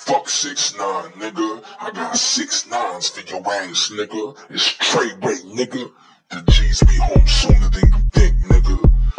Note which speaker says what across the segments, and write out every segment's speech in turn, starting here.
Speaker 1: Fuck 6'9", nigga. I got 6 9s for your ass, nigga. It's Trey Way, nigga. The G's be home sooner than you think, nigga.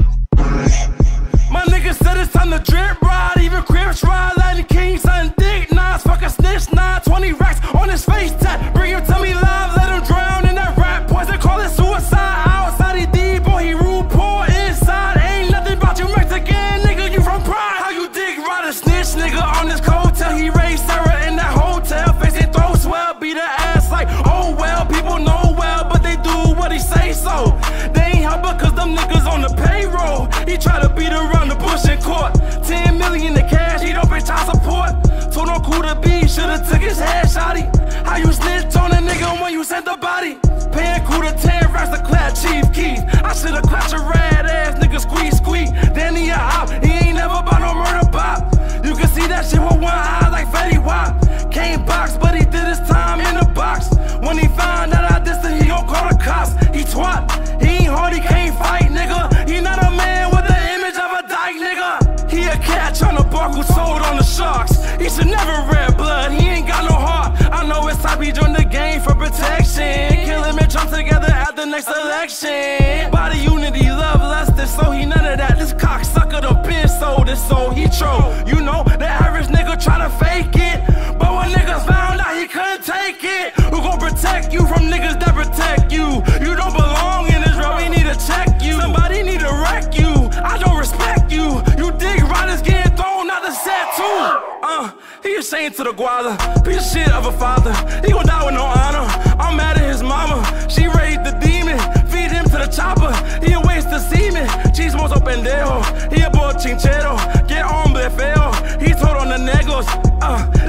Speaker 2: My nigga said it's time to drip ride, even Crips ride, Latin King, son, dick, nines, fuck a snitch, 20 racks on his face tat. Bring him to me live, let him drown in that rap poison, call it suicide. Outside he deep, boy, he rude, poor inside. Ain't nothing about you Mexican, nigga, you from Pride. How you dick ride a snitch, nigga, on this coattail? He raised Sarah in that hotel, facing throat swell, beat her ass like, oh well, people know well, but they do what he say so. They ain't help cause them niggas on the payroll. He try to beat around the bush in court. 10 million in cash, he don't pay child support. Told him cool to be, should've took his head, shotty. How you snitch on a nigga when you sent the body? Paying cool to 10 racks to clap Chief Keef. I should've clapped your red ass, nigga, squeak. Danny a op, he ain't never bought no murder pop. You can see that shit with one eye like Fetty Wap. Can't box, but he did his time in the box. When he found out I dissed him, he gon' call the cops. He twat, he ain't hard, he can't fight, nigga. He not a man with the image of a dyke, nigga. He a cat tryna bark who sold on the Sharks. He should never red blood, he ain't got no heart. I know it's time he joined the game for protection. Kill him and jump together at the next election. Body unity, love lusted, so he none of that. This cocksucker done been sold his soul, he troll. You know, the average nigga try to fake it, but when niggas found out he couldn't take it. Who gon' protect you from niggas that protect you? You don't belong in this road, we need to check you. Somebody need to wreck you, I don't respect you. You dig riders getting thrown out the set too. He ashamed to the guala, piece of shit of a father. He gon' die with no honor. I'm mad at his mama, she raised the demon. Feed him to the chopper, he a waste of semen. Chismoso pendejo, he a boy chinchero. Get hombre feo, he told on the negros.